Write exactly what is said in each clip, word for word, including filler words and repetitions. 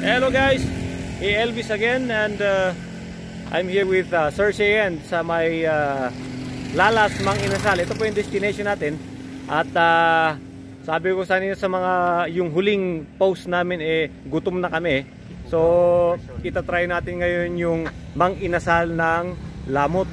Hello guys, hey, Elvis again, and uh, I'm here with uh, Sir Cheyenne sa may uh, Lalas Mang Inasal. Ito po yung destination natin. At uh, sabi ko sa inyo sa mga yung huling post namin, eh gutom na kami. So itatry natin ngayon yung Mang Inasal ng Lamot.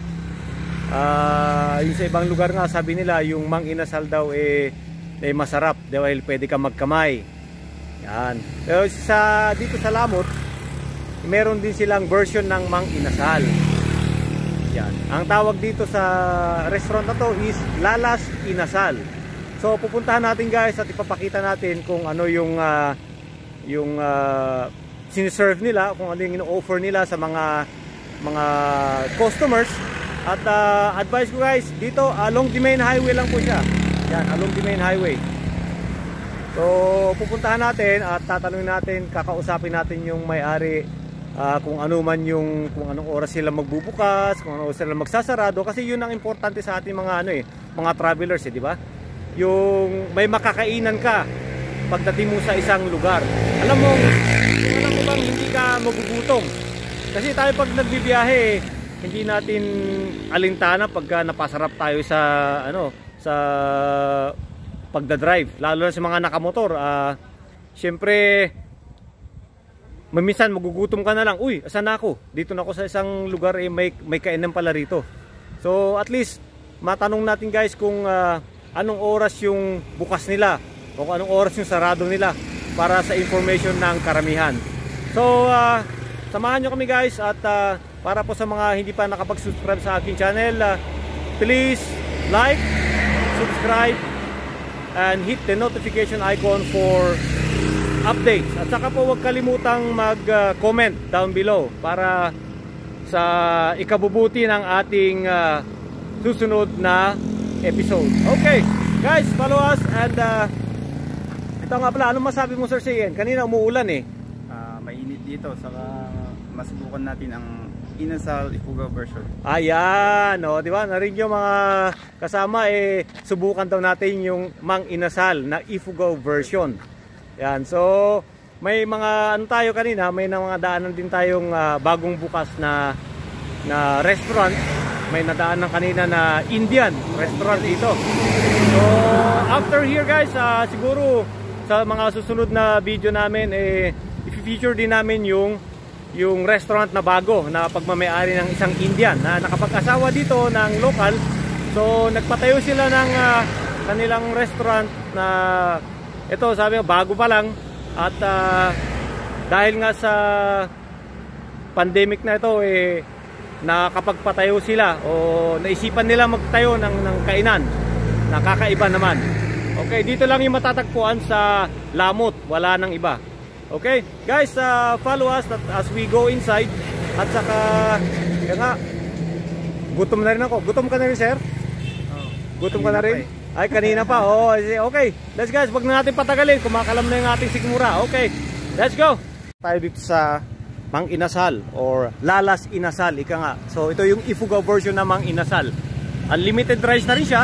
Uh, yung sa ibang lugar nga sabi nila yung Mang Inasal daw eh, eh masarap dahil pwede ka magkamay. Yan. Pero sa dito sa Lamot, meron din silang version ng Mang Inasal. Yan. Ang tawag dito sa restaurant na to is Lalas Inasal. So pupuntahan natin guys at ipapakita natin kung ano yung uh, yung uh, siniserve nila, kung ano yung ino-offer nila sa mga mga customers. At uh, advice ko guys, dito along the main highway lang po siya. Yan, along the main highway. So pupuntahan natin at tatanungin natin, kakausapin natin yung may-ari uh, kung ano man yung kung anong oras sila magbubukas, kung anong oras sila magsasarado, kasi yun ang importante sa ating mga ano eh, mga travelers eh, di ba? Yung may makakainan ka pagdating mo sa isang lugar. Alam mo, kung alam mo bang hindi ka magugutom. Kasi tayo pag nagbibiyahe, hindi natin alintana pagka napasarap tayo sa ano, sa pagdadrive, lalo na sa mga nakamotor. Uh, Siyempre minsan magugutom ka na lang, uy, asan na ako? Dito na ako sa isang lugar, eh, may, may kainan pala rito. So at least matanong natin guys kung uh, anong oras yung bukas nila o kung anong oras yung sarado nila para sa information ng karamihan. So uh, samahan nyo kami guys, at uh, para po sa mga hindi pa nakapag-subscribe sa aking channel, uh, please like, subscribe, and hit the notification icon for updates. At saka po huwag kalimutang mag-comment uh, down below para sa ikabubuti ng ating uh, susunod na episode. Okay guys, follow us. And uh, ito nga pala, anong masabi mo Sir Cheyenne? Kanina umuulan eh. Uh, mainit dito, saka masubukan natin ang Inasal Ifugao version. Ayan, o, di ba? Narinig yung mga kasama, eh, subukan daw natin yung Mang Inasal na Ifugao version. Yan, so may mga ano tayo kanina, may na mga daanan din tayong uh, bagong bukas na na restaurant. May nadaanan kanina na Indian restaurant ito. So after here guys, uh, siguro sa mga susunod na video namin, eh, i-feature din namin yung yung restaurant na bago na pagmamayari ng isang Indian na nakapag-asawa dito ng local. So nagpatayo sila ng uh, kanilang restaurant na ito, sabi ko bago pa lang. At uh, dahil nga sa pandemic na ito, eh, nakapagpatayo sila o naisipan nila magtayo ng, ng kainan. Nakakaiba naman. Okay, dito lang yung matatagpuan sa Lamot, wala nang iba. Okay, guys, uh, follow us as we go inside. At saka, kaya nga, gutom na rin ako. Gutom ka na rin, sir? Oh, gutom ka na rin? Eh. Ay, kanina pa. Oh, okay, let's guys, wag na natin patagalin. Kumakalam na yung ating sigmura. Okay, let's go. Tayo dito sa Mang Inasal or Lalas Inasal, ika nga. So, ito yung Ifugao version na Mang Inasal. Unlimited rice na rin siya.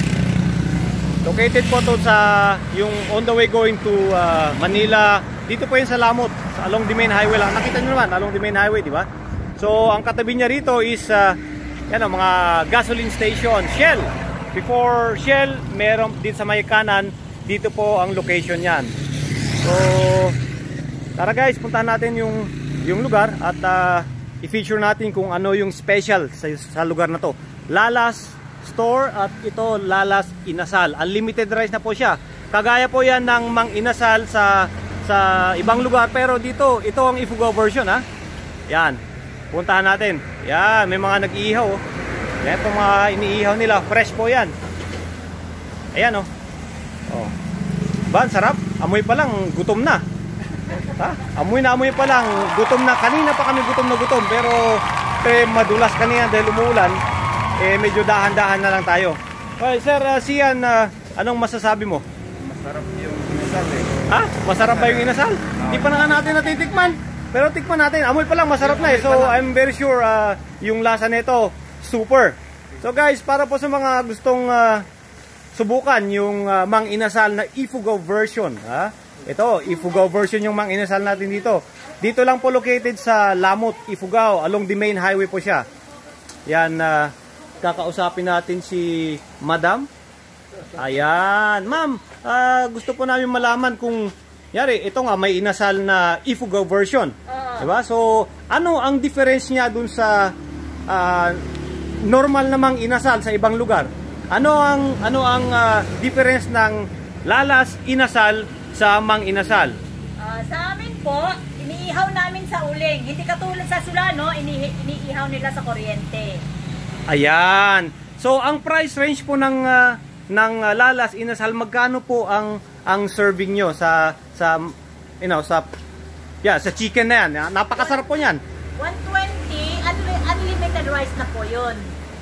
Located po to sa yung on the way going to uh, Manila. Dito po yun sa Lamot, along the main highway lang. Nakita nyo naman, along the main highway, di ba? So, ang katabi niya rito is uh, yan o, mga gasoline station, Shell. Before Shell, meron din sa may kanan, dito po ang location yan. So, tara guys, puntahan natin yung, yung lugar at uh, i-feature natin kung ano yung special sa, sa lugar na to. Lalas Store at ito Lalas Inasal. Unlimited rice na po siya. Kagaya po yan ng Mang Inasal sa sa ibang lugar, pero dito ito ang Ifugao version, ha. Yan, puntahan natin. Yan, may mga nag-iihaw, oh. Yan po mga iniihaw nila, fresh po yan. Ayan, oh. Oh. Ba, sarap. Amoy pa lang, gutom na. Ha? Amoy na amoy pa lang, gutom na. Kanina pa kami gutom na gutom, pero eh, madulas kanina dahil umuulan. Eh, medyo dahan-dahan na lang tayo. Okay, sir, uh, Sian, uh, anong masasabi mo? Masarap yung Inasal eh. Ha? Masarap ba yung Inasal? Hindi pa na nga natin natitikman. Pero tikman natin. Amoy pa lang, masarap na eh. So I'm very sure uh, yung lasa nito, super. So guys, para po sa mga gustong uh, subukan yung uh, Mang Inasal na Ifugao version, ha? Ito, Ifugao version yung Mang Inasal natin dito. Dito lang po located sa Lamot, Ifugao. Along the main highway po siya. Yan, uh, kakausapin natin si Madam. Ayan. Ma'am, uh, gusto po namin malaman kung, yari, ito nga, may inasal na Ifugao version. Uh, diba? So, ano ang difference niya dun sa uh, normal namang inasal sa ibang lugar? Ano ang, ano ang uh, difference ng lalas inasal sa Mang Inasal? Uh, sa amin po, iniihaw namin sa uling. Hindi katulad sa Sulano, ini iniihaw nila sa kuryente. Ayan. So, ang price range po ng uh, ng uh, lalas inasal, magkano po ang ang serving nyo sa sa you know, sa yeah, sa chicken na yan? Napakasarap po niyan. one twenty, unli unlimited rice na po 'yun.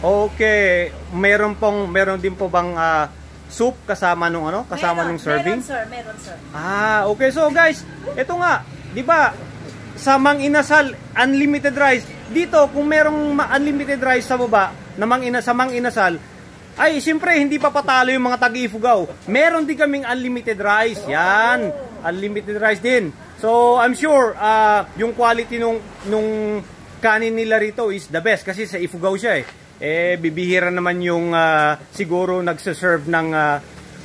Okay, meron pong meron din po bang uh, soup kasama nung ano, kasama meron, nung serving? Meron sir, meron sir. Ah, okay. So guys, ito nga, 'di ba? Sa Mang Inasal, unlimited rice. Dito, kung merong unlimited rice sa baba, na Mang Ina, sa Mang Inasal, ay, siyempre, hindi pa patalo yung mga taga-Ifugao. Meron din kaming unlimited rice. Yan. Unlimited rice din. So, I'm sure, uh, yung quality nung, nung kanin nila rito is the best. Kasi sa Ifugao siya eh. Eh, bibihira naman yung uh, siguro nagsaserve ng uh,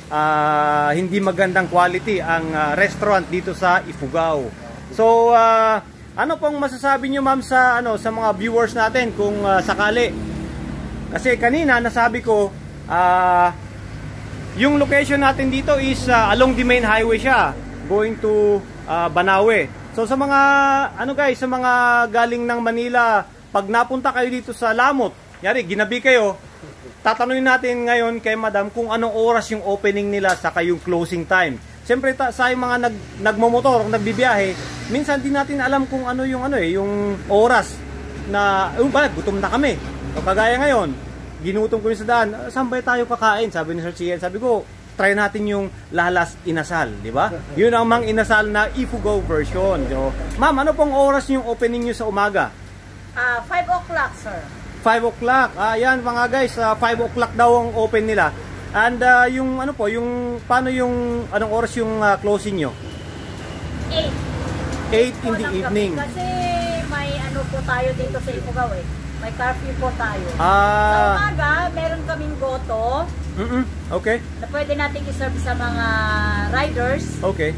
uh, hindi magandang quality ang uh, restaurant dito sa Ifugao. So, uh, ano pong masasabi nyo ma'am sa, ano, sa mga viewers natin kung uh, sakali? Kasi kanina nasabi ko, uh, yung location natin dito is uh, along the main highway siya, going to uh, Banawe. So sa mga, ano guys, sa mga galing ng Manila, pag napunta kayo dito sa Lamot, yari, ginabi kayo, tatanungin natin ngayon kay madam kung anong oras yung opening nila sa kayong closing time. Siyempre sa yung mga nag, nagmomotor, nagbibiyahe, minsan din natin alam kung ano yung ano eh, yung oras na, oh, ba, gutom na kami. O kagaya ngayon, ginutom ko yung sa daan, saan ba tayo kakain? Sabi ni Sir Chien, sabi ko, try natin yung lalas inasal, di ba? Yun ang Mang Inasal na Ifugao version. So, ma'am, ano pong oras yung opening nyo sa umaga? Ah, uh, five o'clock sir. five o'clock. Ah, yan mga guys, uh, five o'clock daw ang open nila. And uh, yung ano po, yung paano yung anong oras yung uh, closing nyo? eight. eight in the evening. Kasi may ano po tayo dito sa Ifugao eh. May curfew po tayo. Ah. Sa umaga, meron kaming goto. Mm-mm. Okay. Na pwede natin i-serve sa mga riders. Okay.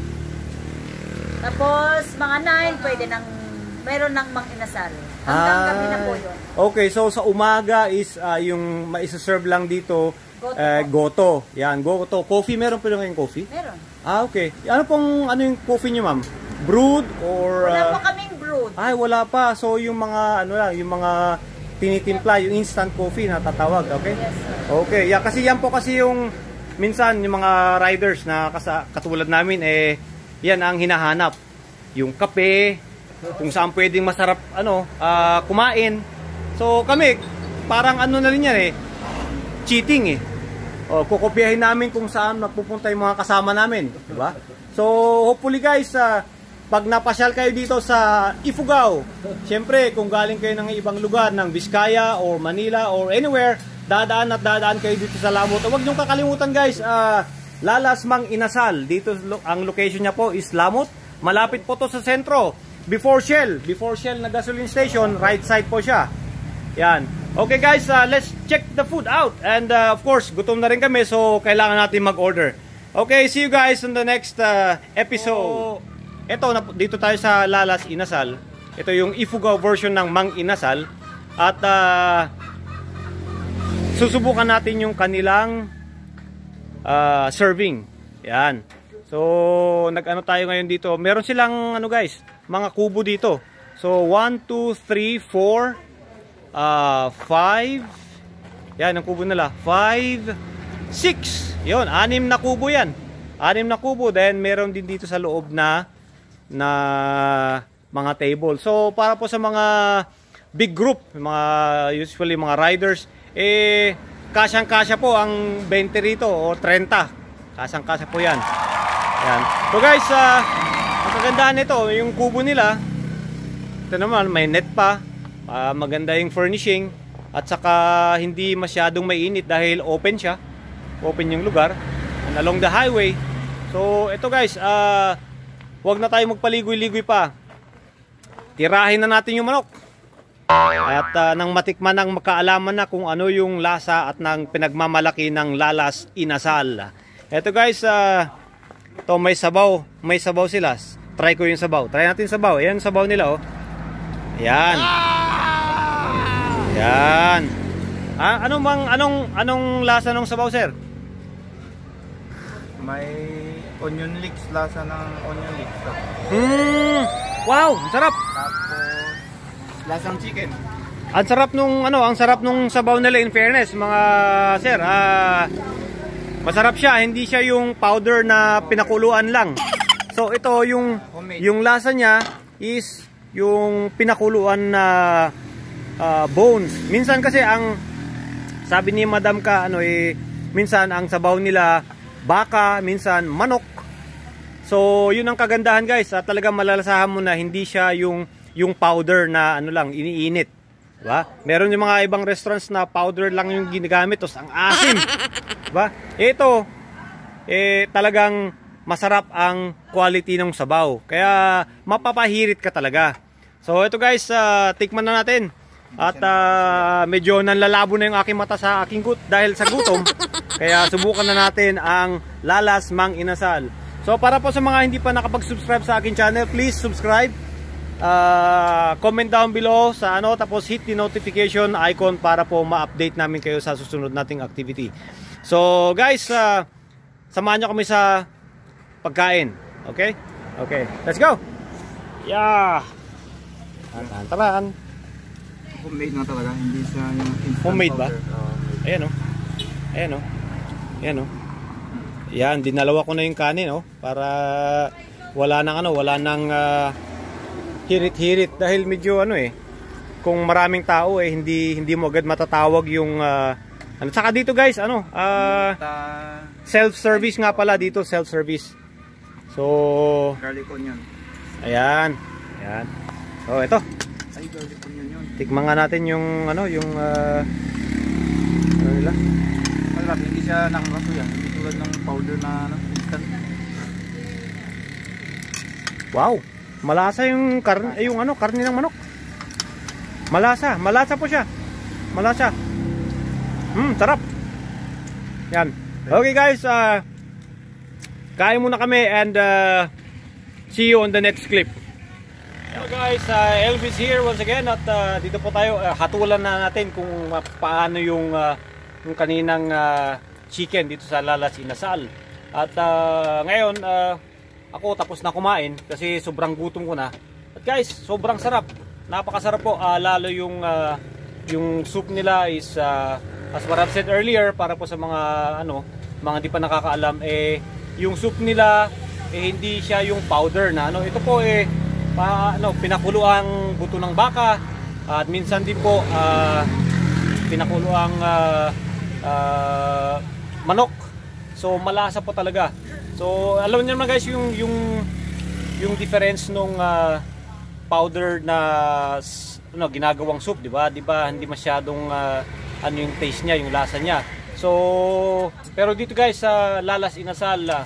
Tapos mga nine, pwede nang meron ng Mang Inasal. Hanggang ah. gabi na po yun. Okay, so sa umaga is uh, yung ma-serve lang dito goto. Uh, goto. Yan, goto. Coffee, meron pa rin kayong coffee? Meron. Ah, okay. Ano pong ano yung coffee nyo, ma'am? Brewed or wala uh, pa kaming brewed. Ay, wala pa. So yung mga ano lang, yung mga tinitimpla, yung instant coffee na tatawag, okay? Yes, sir. Okay. Yeah, kasi yan po kasi yung minsan yung mga riders na kasa, katulad namin eh yan ang hinahanap. Yung kape, kung saan pwedeng masarap ano, uh, kumain. So kami, parang ano na rin yan eh, cheating eh. O, kukopyahin namin kung saan magpupunta yung mga kasama namin, di ba? So hopefully guys, uh, pag napasyal kayo dito sa Ifugao, syempre kung galing kayo ng ibang lugar, ng Vizcaya or Manila or anywhere, dadaan at dadaan kayo dito sa Lamot. Huwag niyong kakalimutan guys, uh, Lalas Mang Inasal. Dito ang location niya po is Lamot. Malapit po to sa sentro. Before Shell, before Shell na gasoline station, right side po siya. Yan. Okay guys, uh, let's check the food out. And uh, of course, gutom na rin kami, so kailangan natin mag-order. Okay, see you guys on the next uh, episode. Ito, dito tayo sa Lalas Inasal. Ito yung Ifugao version ng Mang Inasal. At uh, susubukan natin yung kanilang uh, serving. Yan. So, nag-ano tayo ngayon dito. Meron silang, ano guys, mga kubo dito. So, one, two, three, four, five. Yan, ang kubo nila. five, six. Yun, anim na kubo yan. Anim na kubo. Then, meron din dito sa loob na na mga table. So, para po sa mga big group, mga usually mga riders, eh, kasyang-kasya po ang twenty rito o thirty. Kasyang-kasya po yan. Yan. So guys, uh, ang kagandahan nito, yung kubo nila, ito naman, may net pa, uh, maganda yung furnishing, at saka hindi masyadong mainit dahil open siya, open yung lugar, and along the highway. So ito guys, uh, wag na tayo magpaligoy-ligoy pa. Tirahin na natin yung manok. At uh, nang matikman ng makaalaman na kung ano yung lasa at ng pinagmamalaki ng Lalas Inasal. Ito guys, uh, to may sabaw, may sabaw sila. Try ko yung sabaw. Try natin sabaw. Ayan sabaw nila oh. Ayan. Ayan. Ah, ano bang anong anong lasa ng sabaw, sir? May onion leeks, lasa ng onion leeks. Hmm. Wow, ang sarap. Tapos lasang chicken. Ang sarap nung ano, ang sarap nung sabaw nila, in fairness, mga sir. Ah, masarap siya, hindi siya yung powder na pinakuluan lang. So ito yung yung lasa niya is yung pinakuluan na uh, bones. Minsan kasi ang sabi ni Madam ka ano eh, minsan ang sabaw nila baka, minsan manok. So yun ang kagandahan guys, at talagang malalasahan mo na hindi siya yung yung powder na ano lang iniinit, diba? Meron yung mga ibang restaurants na powder lang yung ginagamit, tapos ang asim, diba? Ito eh talagang masarap ang quality ng sabaw, kaya mapapahirit ka talaga. So ito guys, uh, tikman na natin. At uh, medyo nanlalabo na yung aking mata sa aking gut dahil sa gutom. Kaya subukan na natin ang Lalas Mang Inasal. So para po sa mga hindi pa nakapag-subscribe sa aking channel, please subscribe. Uh, comment down below sa ano, tapos hit the notification icon para po ma-update namin kayo sa susunod nating activity. So guys, uh, samahan nyo kami sa pagkain. Okay? Okay, let's go! Yeah! Taran-taran. Homemade na talaga, hindi siya yung instant Homemade ba? powder. Uh, Ayan o. Ayan o. Ayan o. Yan, dinalawa ko na yung kanin o. Para wala nang ano, wala nang uh, hirit-hirit. Dahil medyo ano eh, kung maraming tao eh, hindi hindi mo agad matatawag yung uh, ano. Saka dito guys, ano, uh, self-service nga pala dito, self-service. So, garlic onion. ayan. Ayan. So, ito. Ay, garlic onion yun. Tikman nga natin yung ano, yung uh, ano nila? Malap, hindi siya nakakasuya. Hindi tulad ng powder na ano, instant. Wow, malasa yung karne, eh, yung ano, karne ng manok. Malasa, malasa po siya. Malasa. Hmm, sarap. Yan. Okay guys, uh, kain muna kami and uh, see you on the next clip. Hello guys, uh, Elvis here once again at uh, dito po tayo, uh, hatulan na natin kung uh, paano yung, uh, yung kaninang uh, chicken dito sa Lalas Inasal. At uh, ngayon, uh, ako tapos na kumain kasi sobrang gutom ko na. At guys, sobrang sarap. Napakasarap po, uh, lalo yung, uh, yung soup nila is, uh, as what I've said earlier, para po sa mga, ano, mga di pa nakakaalam, eh, yung soup nila, eh, hindi siya yung powder na, ano, ito po eh, pa, ano, pinakulo ang buto ng baka at minsan din po uh, pinakulo ang uh, uh, manok. So malasa po talaga. So alam niyo naman guys yung yung yung difference nung uh, powder na ano, ginagawang soup, di ba? Di ba hindi masyadong uh, ano yung taste niya, yung lasa niya. So pero dito guys sa uh, Lalas Inasal, uh,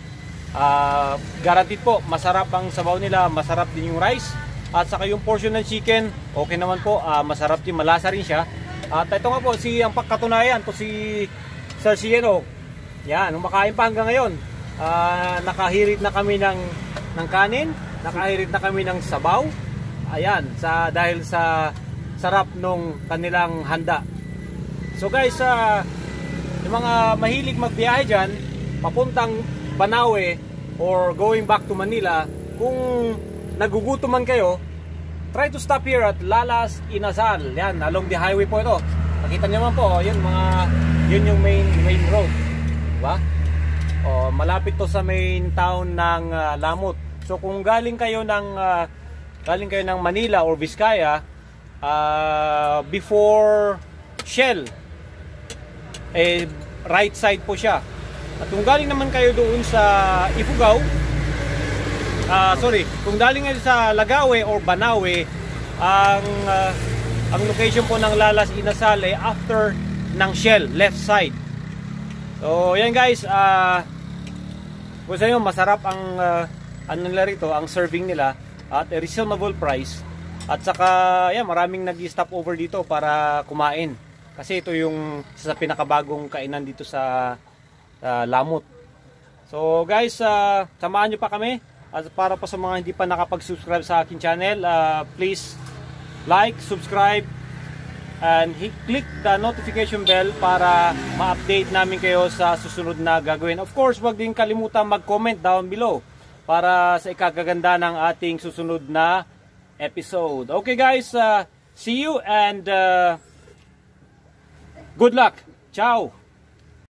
Uh, guaranteed po, masarap ang sabaw nila, masarap din yung rice at saka yung portion ng chicken, okay naman po, uh, masarap din, malasa rin siya. At ito nga po, si ang pagkatunayan po si Sir Cieno. Yan, umakain pa hanggang ngayon. Uh, nakahirit na kami ng, ng kanin, nakahirit na kami ng sabaw. Ayan, sa, dahil sa sarap nung kanilang handa. So guys, uh, yung mga mahilig magbiyahe dyan, papuntang Banawe or going back to Manila, kung nagugutom man kayo, try to stop here at Lalas Inasal. Yan, along the highway po ito. Nakita niyo naman po, yun, mga, yun yung main, main road. Diba? O, malapit to sa main town ng uh, Lamut. So kung galing kayo ng, uh, galing kayo ng Manila or Vizcaya, uh, before Shell, eh, right side po siya. At kung galing naman kayo doon sa Ifugao, uh, sorry, kung galing kayo sa Lagawe or Banawe, ang uh, ang location po ng Lalas Inasal ay after ng Shell, left side. So yan guys, uh, Kung sa inyo, masarap ang uh, ano nila rito, ang serving nila at a reasonable price. At saka, yeah, maraming nag-stop over dito para kumain. Kasi ito yung isa sa pinakabagong kainan dito sa uh, Lamut. So guys, uh, samahan nyo pa kami. At para pa sa mga hindi pa nakapag-subscribe sa akin channel, uh, please like, subscribe, and hit, click the notification bell para ma-update namin kayo sa susunod na gagawin. Of course, huwag din kalimutan mag-comment down below para sa ikagaganda ng ating susunod na episode. Okay guys, uh, see you and uh, good luck. Ciao!